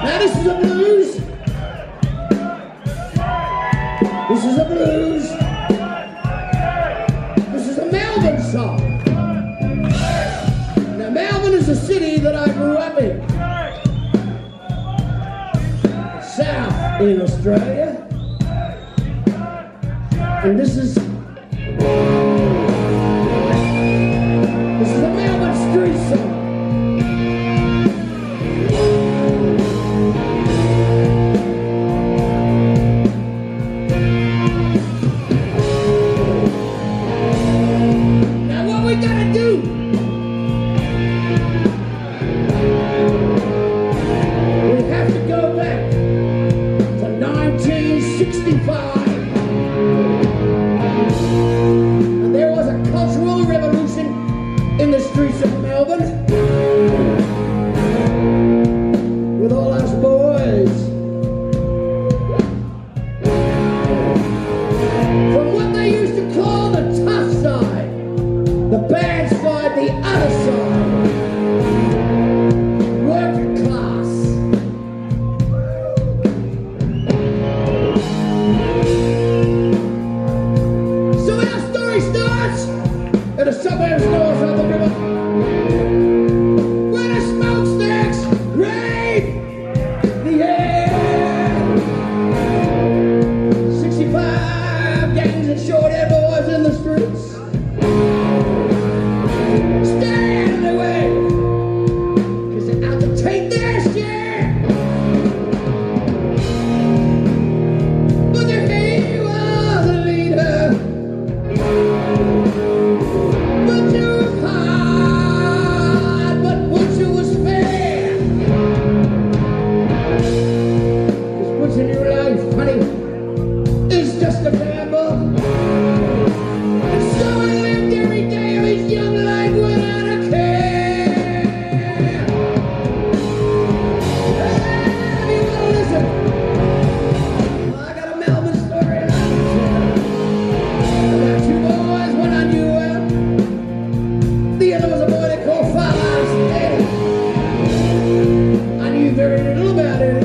Now this is a blues. This is a blues. This is a Melbourne song. Now Melbourne is a city that I grew up in. South in Australia. And this is a Melbourne street song. Now what we gotta do? We have to go back to 1965. In the streets of Melbourne, with all us boys, from what they used to call the tough side, the bad side, the other side, working class. So our story starts in the suburbs north of the river, where the smokestacks rain the air. 65 gangs of short-haired boys in the streets, stand away, 'cause they're out to take their share. But he was a leader. In your life, honey, is just a gamble. And so he lived every day of his young life without a care. If you want to listen, I got a Melbourne story and I don't care. I got two boys, one I knew well. The other was a boy they called Father's Daddy. I knew very little about it.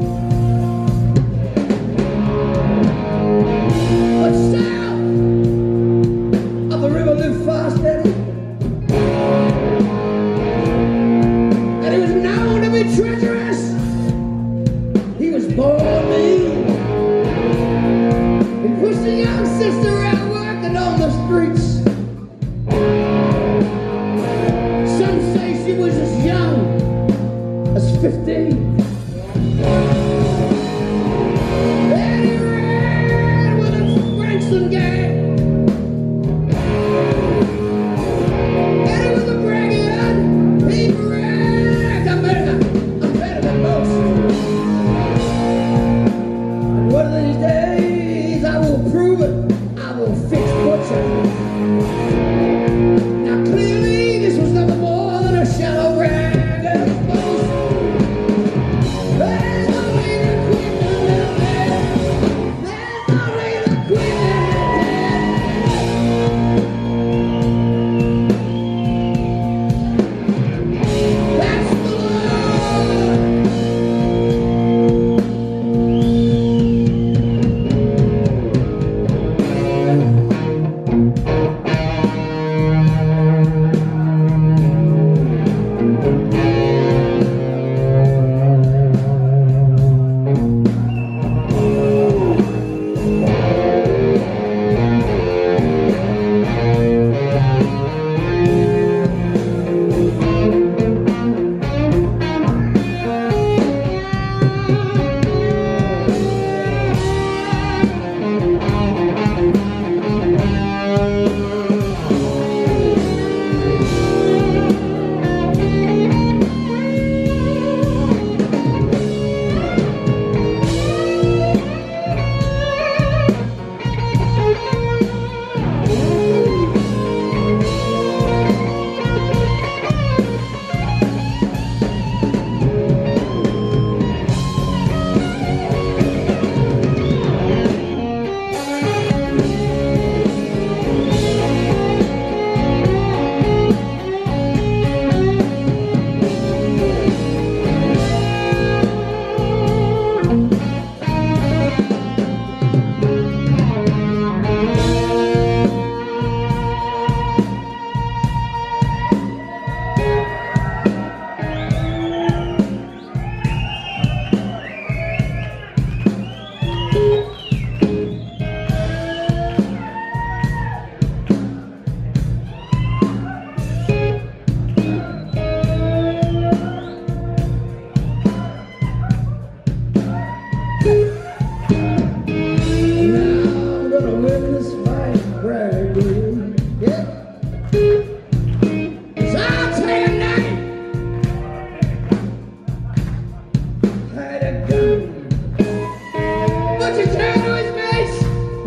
South of the river lived Fast Eddie, and he was known to be treacherous. He was born mean. He pushed a young sister out working on the streets. Some say she was as young as 15. Gang. And he was a braggart. He bragged, I'm better than most. And one of these days I will prove it. I will fix Butcher. Now clearly this was nothing more than a shallow brag of boast. There's no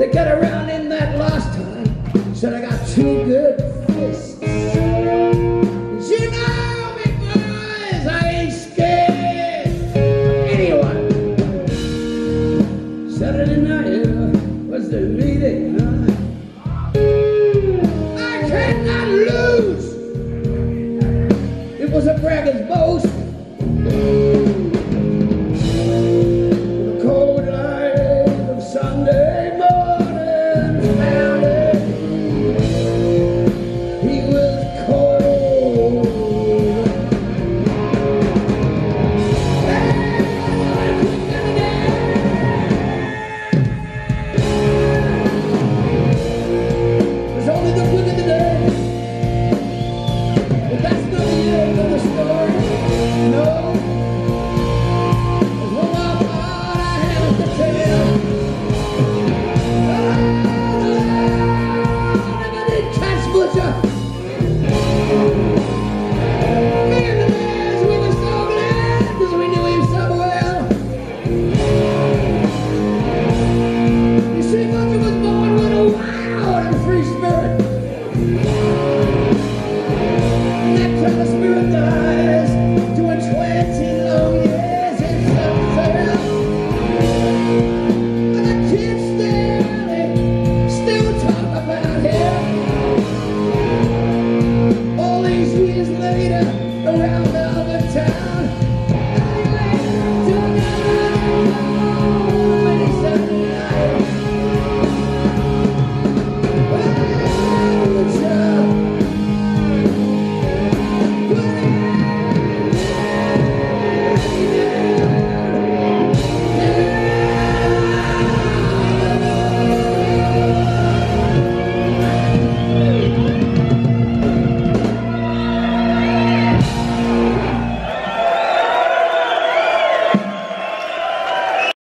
get around.